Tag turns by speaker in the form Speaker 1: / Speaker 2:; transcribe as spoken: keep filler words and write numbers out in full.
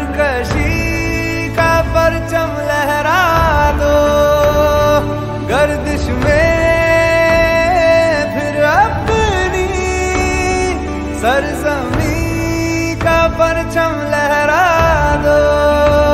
Speaker 1: सरकशी का परचम लहरा दो, गर्दिश में फिर अपनी सरजमी का परचम लहरा दो।